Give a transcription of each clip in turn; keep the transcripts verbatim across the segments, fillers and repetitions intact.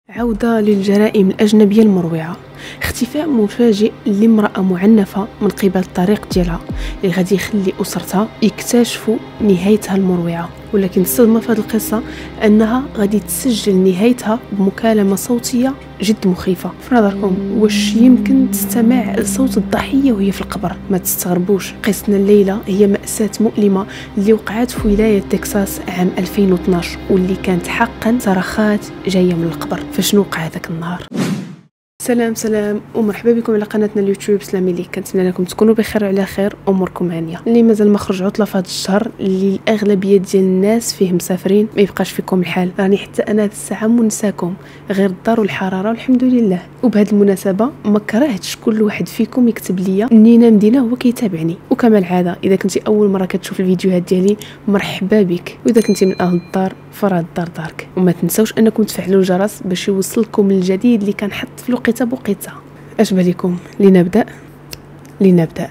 عودة للجرائم الأجنبية المروعة. اختفاء مفاجئ لامرأة معنفة من قبل الطريق ديالها اللي غادي يخلي أسرتها يكتشفوا نهايتها المروعة، ولكن الصدمة في هذه القصة أنها غادي تسجل نهايتها بمكالمة صوتية جد مخيفة. في نظركم واش يمكن تستمع لصوت الضحية وهي في القبر؟ ما تستغربوش، قصتنا الليلة هي مأساة مؤلمة اللي وقعت في ولاية تكساس عام ألفين واثناش، واللي كانت حقا صرخات جاية من القبر. فشنو وقع هذاك النهار؟ سلام سلام ومرحبا بكم على قناتنا اليوتيوب سلامي ليك. كنتمنى لكم تكونوا بخير وعلى خير، اموركم هانيه. اللي مازال ما خرج عطله في هذا الشهر اللي الاغلبيه ديال الناس فيه مسافرين، ما يبقاش فيكم الحال. راني حتى انا هاد الساعه منساكم غير الدار والحراره والحمد لله. وبهذه المناسبه ما كرهتش كل واحد فيكم يكتب لي منين مدينه هو كيتابعني. وكما العاده اذا كنتي اول مره كتشوف الفيديوهات ديالي مرحبا بك، واذا كنتي من اهل الدار فراه الدار دارك. وما تنسوش انكم تفعلوا الجرس باش يوصلكم الجديد اللي كنحط في الوقيته بوقيته. اش بالكم لنبدا لنبدا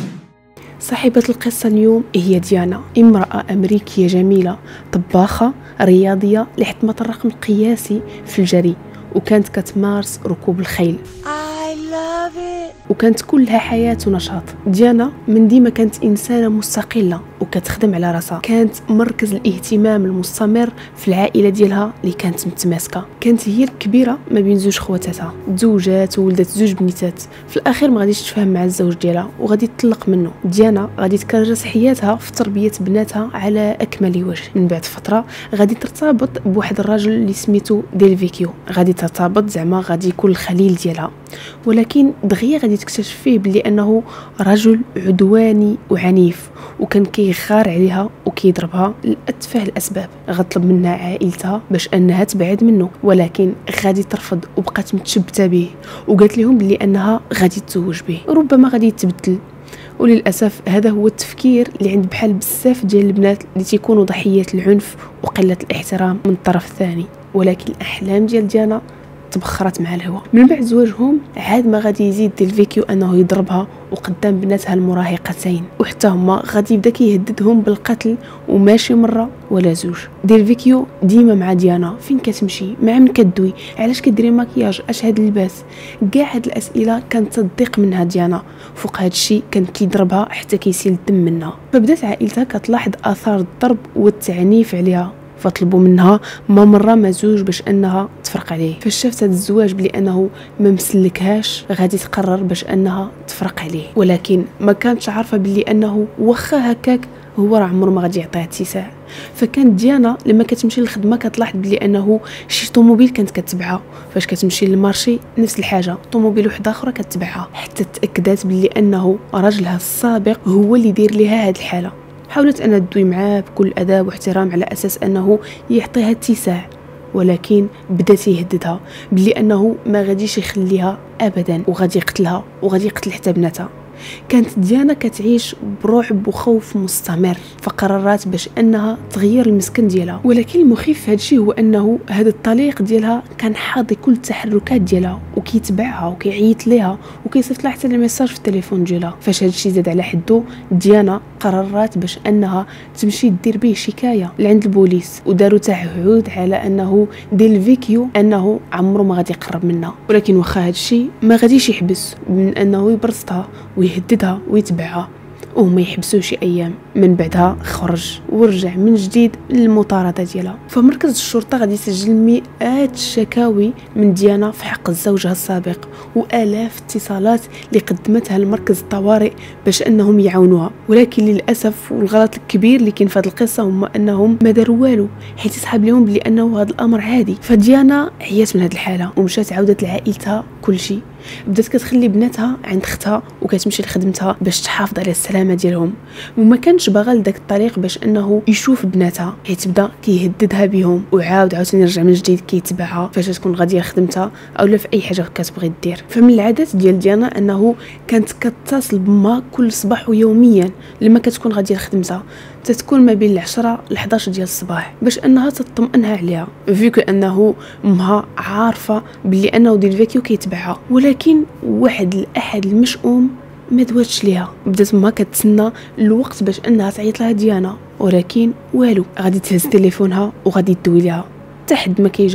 صاحبة القصة اليوم هي ديانا، امرأة أمريكية جميلة، طباخة رياضية اللي حطمت الرقم القياسي في الجري، وكانت كتمارس ركوب الخيل. I love it. وكانت كلها حياة ونشاط. ديانا من ديما كانت إنسانة مستقلة وكتخدم على راسها، كانت مركز الاهتمام المستمر في العائلة ديالها اللي كانت متماسكة. كانت هي الكبيرة ما بين زوج خواتاتها، تزوجات وولدت زوج بنيتات. في الأخير ما غاديش تفهم مع الزوج ديالها وغادي تطلق منه. ديانا غادي تكرس حياتها في تربية بناتها على أكمل وجه. من بعد فترة غادي ترتبط بواحد الرجل اللي سميتو ديلفيكيو، غادي ترتبط زعما غادي يكون الخليل ديالها، ولكن دغيا غادي تكتشف فيه بلي انه رجل عدواني وعنيف، وكان كيغار عليها وكيضربها لاتفه الاسباب. غطلب منها عائلتها باش انها تبعد منه، ولكن غادي ترفض وبقات متشبته به، وقالت لهم بلي انها غادي تزوج به، ربما غادي يتبدل. وللاسف هذا هو التفكير اللي عند بحال بزاف ديال البنات اللي تيكونوا ضحيه العنف وقله الاحترام من الطرف الثاني. ولكن الاحلام ديال ديانا تبخرت مع الهواء. من بعد زواجهم عاد ما غادي يزيد ديلفيكيو انه يضربها وقدام بناتها المراهقتين، وحتى هما غادي يبدا كيهددهم بالقتل، وماشي مره ولا زوج. ديلفيكيو ديما مع ديانا، فين كتمشي، مع من كدوي، علاش كديري مكياج، اش هاد اللباس، كاع هاد الاسئله كانت تضيق منها ديانا. فوق هاد الشيء كان كيضربها حتى كيسيل الدم منها. فبدات عائلتها كتلاحظ اثار الضرب والتعنيف عليها، فطلبوا منها ما مره ما زوج باش انها تفرق عليه. فاش شافت هذا الزواج بلي انه ما مسلكهاش غادي تقرر باش انها تفرق عليه، ولكن ما كانتش عارفه بلي انه واخا هكاك هو راه عمره ما غادي يعطيها اتساع. فكانت ديانا لما كتمشي للخدمه كتلاحظ بلي انه شي طوموبيل كانت كتبعها، فاش كتمشي للمارشي نفس الحاجه، طوموبيل وحده اخرى كتبعها، حتى تاكدت بلي انه راجلها السابق هو اللي يدير ليها هذه الحاله. حاولت أنها تدوي معاه بكل أداب واحترام على أساس أنه يعطيها اتساع، ولكن بدات يهددها بلي أنه ما غاديش يخليها أبدا، وغادي يقتلها وغادي يقتل حتى بناتها. كانت ديانا كتعيش برعب وخوف مستمر، فقررت باش انها تغير المسكن ديالها. ولكن المخيف في هذا الشيء هو انه هذا الطليق ديالها كان حاضي كل التحركات ديالها وكيتبعها وكيعيط ليها وكيصيفط لها حتى الميساج في التليفون ديالها. فاش هذا الشيء زاد على حده ديانا قررت باش انها تمشي دير به شكايه لعند البوليس، وداروا تعهد على انه ديلفيكيو انه عمره ما غادي يقرب منها. ولكن واخا هذا الشيء ما غاديش يحبس من انه يبرزها ويهددها ويتبعها، وما يحبسوا شي ايام. من بعدها خرج ورجع من جديد للمطارده ديالها. فمركز الشرطه غادي يسجل مئات الشكاوي من ديانا في حق زوجها السابق، والاف اتصالات اللي قدمتها لمركز الطوارئ باش انهم يعاونوها. ولكن للاسف والغلط الكبير اللي كاين في هذه القصه هما انهم ما داروا والو، حيت يسحب لهم بلي انه هذا الامر عادي. فديانا عيات من هذه الحاله ومشات عاودت لعائلتها كل شيء. بدات كتخلي بناتها عند اختها وكتمشي لخدمتها باش تحافظ على السلامه ديالهم، وما كانش باغا لداك الطريق باش انه يشوف بناتها، حيت بدا كيهددها بهم وعاود عاوتاني يرجع من جديد كيتبعها فاش تكون غاديه لخدمتها اولا في اي حاجه كتبغي دير. فمن العادات ديال ديانا انه كانت كتصل بما كل صباح ويوميا لما كتكون غاديه لخدمتها، تتكون ما بين العشرة لحداش ديال الصباح باش انها تطمئنها عليها، فيكو انه امها عارفه بلي انه ديلفيكيو كيتبعها. ولكن واحد الاحد المشؤوم ما دواتش ليها، بدات ما كتسنى الوقت باش انها تعيط لها ديانا، ولكن والو. غادي تهز تليفونها وغادي تدوي لها حتى حد ما كيجاوب.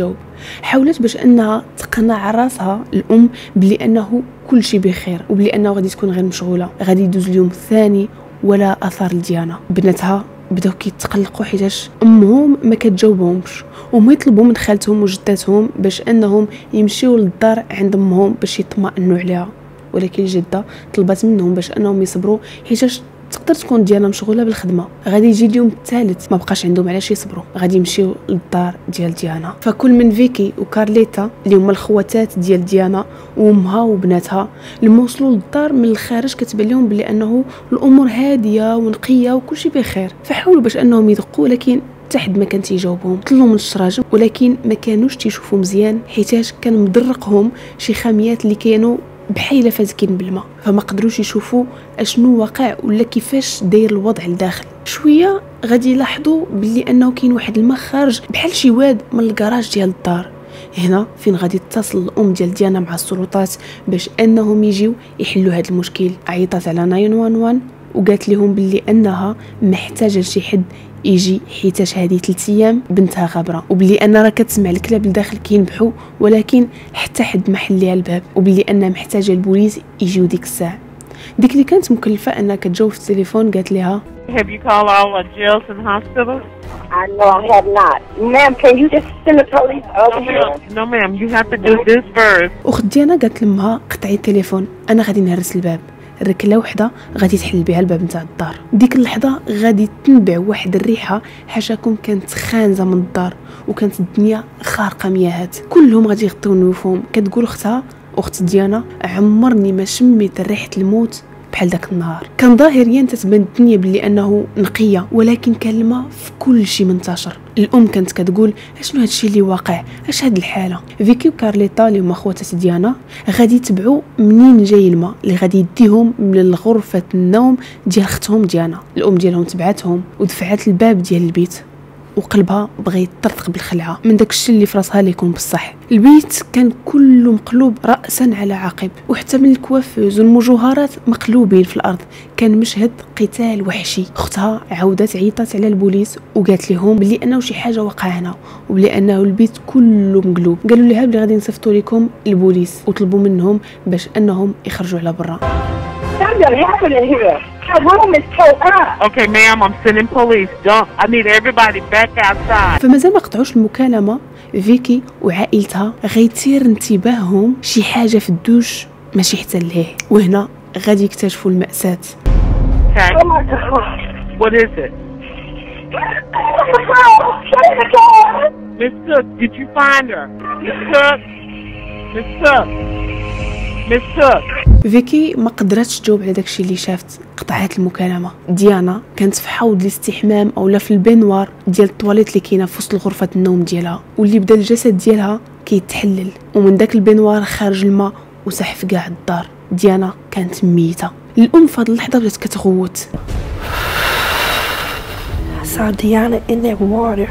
حاولت باش انها تقنع راسها الام بلي انه كل شيء بخير وبلي انه غادي تكون غير مشغوله. غادي يدوز اليوم الثاني ولا اثار لديانا. بناتها بداو كيتقلقوا حيتاش امهم ما كتجاوبهمش، وما يطلبوا من خالتهم وجداتهم باش انهم يمشيو للدار عند امهم باش يطمئنوا عليها، ولكن الجده طلبت منهم باش انهم يصبروا حيتاش تقدر تكون ديانا مشغوله بالخدمه. غادي يجي اليوم الثالث ما بقاش عندهم علاش يصبروا، غادي يمشيو للدار ديال ديانا. فكل من فيكي وكارليتا اللي هما الخواتات ديال ديانا وامها وبناتها لما وصلوا للدار من الخارج كتبان لهم بلي انه الامور هاديه ونقيه وكل شيء بخير. فحاولوا باش انهم يدقوا، لكن حتى حد ما كان تيجاوبهم. طلعوا من الشراجم ولكن ما كانوش تيشوفوا مزيان حيتاش كان مدرقهم شي خاميات اللي كانوا بحيله فازكين بالماء، فما قدروش يشوفوا اشنو واقع ولا كيفاش داير الوضع لداخل. شويه غادي يلاحظوا باللي انه كاين واحد الماء خارج بحال شي واد من الكراج ديال الدار. هنا فين غادي تتصل الام ديال ديانا مع السلطات باش انهم يجيو يحلوا هذا المشكل. عيطات على تسعة واحد واحد وقالت لهم باللي انها محتاجه لشي حد يجي حيتاش هذه ثلاث ايام بنتها غابره، وبلي ان راه كتسمع الكلاب لداخل كينبحوا ولكن حتى حد ما حل ليها الباب، وبلي انها محتاجه البوليس يجيو ديك الساعه. ديك اللي كانت مكلفه انها كتجاوب في التليفون قالت لها Have you called all the jails and hospitals? I know I have not. Ma'am, can you just send the police over here? No ma'am, you have to do this first. اخت ديانا قالت لامها قطعي التليفون، انا غادي نهرس الباب. ركله وحده غادي تحل بها الباب نتاع الدار. ديك اللحظه غادي تنبع واحد الريحه حاشاكم كانت خانزه من الدار وكانت الدنيا خارقه مياهات. كلهم غادي يغطيو نوفهم. كتقول اختها اخت ديانا عمرني ما شميت ريحه الموت بحال داك النهار. كان ظاهريا تتبان الدنيا بلي انه نقيه ولكن كان الماء في كل شيء منتشر. الام كانت كتقول اشنو هادشي اللي واقع، اش هاد الحاله. فيكي وكارليتا اللي هما خواتات ديانا غادي يتبعوا منين جاي الماء اللي غادي يديهم من غرفه النوم ديال اختهم ديانا. الام ديالهم تبعتهم ودفعت الباب ديال البيت وقلبها بغى يطرطق بالخلعه من داك الشيء اللي في راسها ليكون بصح. البيت كان كله مقلوب راسا على عقب، وحتى من الكوافوز والمجوهرات مقلوبين في الارض. كان مشهد قتال وحشي. اختها عاودت عيطات على البوليس وقالت لهم بلي انه شي حاجه وقع هنا وبلي انه البيت كله مقلوب. قالوا لها بلي غادي نصيفطوا لكم البوليس وطلبوا منهم باش انهم يخرجوا على برا. Okay, ma'am, I'm sending police. Don't. I need everybody back outside. فمازال ما قطعوش المكالمه. فيكي وعائلتها غيتير انتباههم شي حاجه في الدوش ماشي حتى لهيه، وهنا غادي يكتشفوا المأساة. Okay. What is it? Miss Cook, did you find her? Miss Cook? Miss Cook? Miss Cook? فيكي ما قدرتش تجاوب على داكشي اللي شافت. قطعت المكالمه. ديانا كانت في حوض الاستحمام اولا في البينوار ديال الطواليت اللي كاينه في وسط غرفه النوم ديالها، واللي بدا الجسد ديالها كيتحلل ومن داك البينوار خارج الماء وسح في كاع الدار. ديانا كانت ميته. الام في هذه اللحظه بدات كتغوت. saw Diana in that water.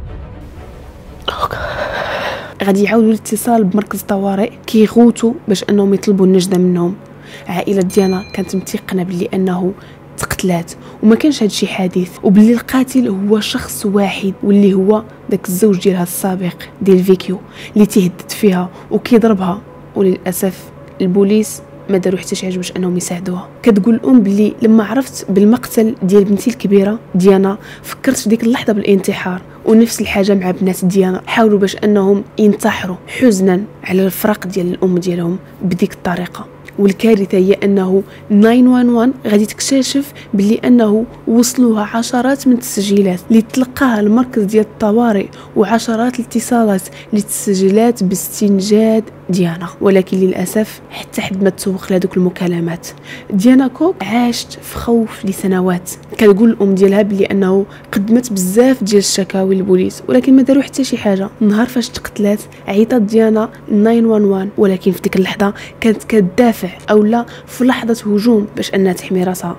غادي يعاودوا الاتصال بمركز طوارئ كيغوتوا باش انهم يطلبوا النجده منهم. عائله ديانا كانت متيقنه بلي انه تقتلات وما كانش هادشي حادث، وبلي القاتل هو شخص واحد واللي هو داك الزوج ديالها السابق ديال فيكيو اللي تيهدد فيها وكيضربها. وللاسف البوليس ما داروا حتى شي حاجه باش انهم يساعدوها. كتقول الام بلي لما عرفت بالمقتل ديال بنتي الكبيره ديانا فكرت في ديك اللحظه بالانتحار، ونفس الحاجه مع بنات ديانا حاولوا باش انهم ينتحروا حزنا على الفراق ديال الام ديالهم بديك الطريقه. والكارثه هي انه تسعة واحد واحد غادي تكتشف بلي انه وصلوها عشرات من التسجيلات اللي تلقاها المركز ديال الطوارئ وعشرات الاتصالات اللي تسجلات باستنجاد ديانا، ولكن للاسف حتى حد ما تسوق لهذوك المكالمات. ديانا كوك عاشت في خوف لسنوات. كتقول الام ديالها بلي انه قدمت بزاف ديال الشكاوي للبوليس ولكن ما داروا حتى شي حاجه. نهار فاش تقتلات عيطات ديانا تسعة واحد واحد، ولكن في ديك اللحظه كانت كتدافع اولا في لحظه هجوم باش انها تحمي راسها.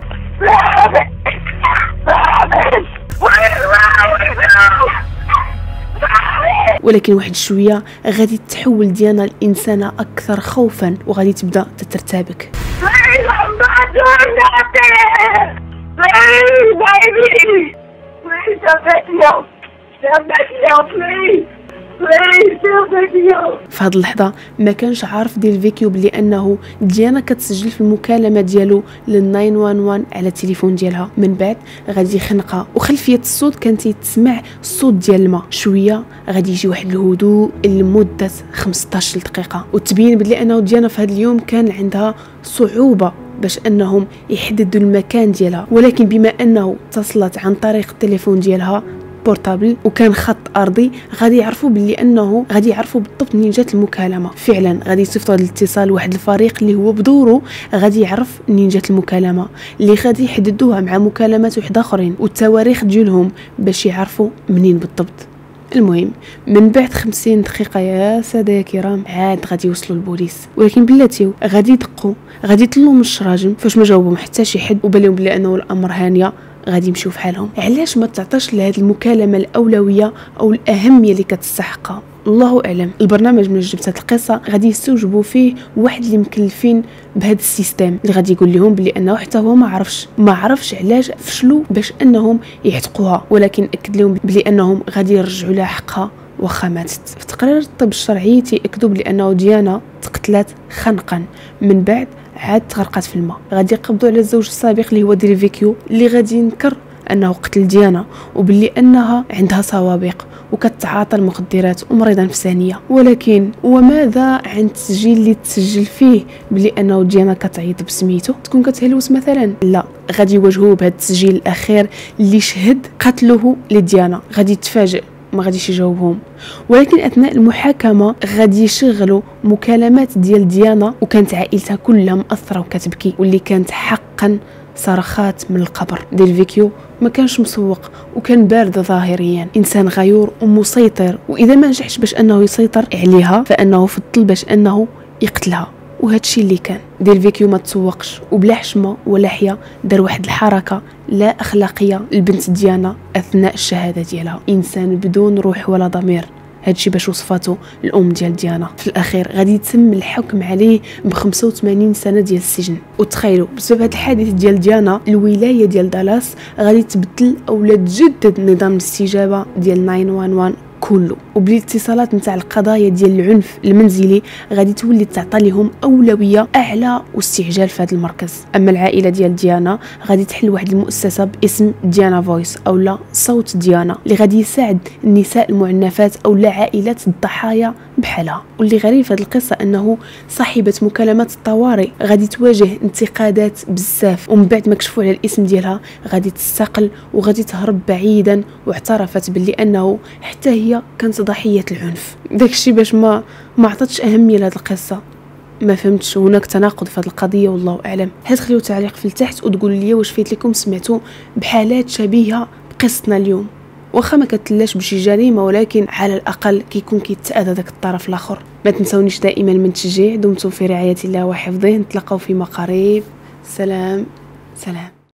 ولكن واحد شويه غادي تحول ديانا الانسانه اكثر خوفا وغادي تبدا تترتبك. في هذه اللحظه ما كانش عارف ديال فيكيو بلي انه ديانا كتسجل في المكالمه ديالو لل تسعة واحد واحد على التليفون ديالها. من بعد غادي يخنقها وخلفيه الصوت كان تيتسمع الصوت ديال الماء. شويه غادي يجي واحد الهدوء لمده خمسطاش دقيقه وتبين بلي انه ديانا في هذا اليوم كان عندها صعوبه باش انهم يحددوا المكان ديالها، ولكن بما انه اتصلت عن طريق التليفون ديالها بورتابل وكان خط ارضي غادي يعرفوا باللي انه غادي يعرفوا بالضبط منين جات المكالمه. فعلا غادي يصيفطوا هذا الاتصال لواحد الفريق اللي هو بدوره غادي يعرف منين جات المكالمه، اللي غادي يحددوها مع مكالمات واحد اخرين والتواريخ ديالهم باش يعرفوا منين بالضبط. المهم من بعد خمسين دقيقه يا ساده يا كرام عاد غادي يوصلوا البوليس، ولكن بلاتيو غادي يدقوا غادي يطلوا من الشراجم فاش ما جاوبهم حتى شي حد وبالهم بلي انه الامر هانيه غادي يمشيو في حالهم. علاش ما تعطاش لهاد المكالمه الاولويه او الاهميه اللي كتستحقها؟ الله اعلم. البرنامج من جبت هاد القصه غادي يستوجبوا فيه واحد اللي مكلفين بهذا السيستم اللي غادي يقول لهم بلي انه حتى هو ما عرفش ما عرفش علاش فشلوا باش انهم يعتقوها، ولكن اكد لهم بلي انهم غادي يرجعوا لها حقها واخا ماتت. في تقرير الطب الشرعي تيأكدوا بلي انه ديانا تقتلت خنقا من بعد عاد تغرقت في الماء. غادي يقبضوا على الزوج السابق اللي هو ديال فيكيو اللي غادي ينكر انه قتل ديانا وباللي انها عندها سوابق وكتعاطى المخدرات ومريضه نفسانيه. ولكن وماذا عن التسجيل اللي تسجل فيه بلي انه ديانا كتعيط بسميتو تكون كتهلوس مثلا؟ لا، غادي يواجهوه بهذا التسجيل الاخير اللي شهد قتله لديانا. غادي يتفاجئ ما غاديش يجاوبهم، ولكن اثناء المحاكمه غادي يشغلوا مكالمات ديال ديانا وكانت عائلتها كلها مأثره وكتبكي، واللي كانت حقا صرخات من القبر. ديال فيكيو ما كانش مسوق وكان بارد ظاهريا، انسان غيور ومسيطر، واذا ما نجحش باش انه يسيطر عليها فانه فضل باش انه يقتلها. وهذا الشيء اللي كان ديال فيكيو ما تسوقش وبلا حشمه ولا حيا دار واحد الحركه لا اخلاقيه البنت ديانا اثناء الشهاده ديالها. انسان بدون روح ولا ضمير. هادشي باش وصفاته الام ديال ديانا. في الاخير غادي يتم الحكم عليه ب خمسة وثمانين سنه ديال السجن. وتخيلوا بسبب هذا الحادث ديال ديانا الولايه ديال دالاس غادي تبدل اولا تجدد نظام الاستجابه ديال تسعة واحد واحد كله، وبالاتصالات نتاع القضايا ديال العنف المنزلي غادي تولي تعطى لهم اولويه اعلى واستعجال في هذا المركز. اما العائله ديال ديانا غادي تحل واحد المؤسسه باسم ديانا فويس اولا صوت ديانا اللي غادي يساعد النساء المعنفات اولا عائلات الضحايا بحالها. واللي غريب في هذه القصه انه صاحبه مكالمات الطوارئ غادي تواجه انتقادات بزاف، ومن بعد ما كشفوا على الاسم ديالها غادي تستقل وغادي تهرب بعيدا، واعترفت باللي انه حتى هي كانت ضحيه العنف. داكشي باش ما ما عطاتش اهميه لهذه القصه. ما فهمتش، هناك تناقض في هذه القضيه والله اعلم. هاد خليو تعليق في التحت وتقولوا لي واش فيت لكم سمعتوا بحالات شبيهه بقصتنا اليوم، واخا ما كتلاش بشي جريمه ولكن على الاقل كيكون كيتاذى داك الطرف الاخر. ما تنسونيش دائما من تشجيع. دمتم في رعايه الله وحفظه. نتلاقاو فيما قريب. سلام سلام.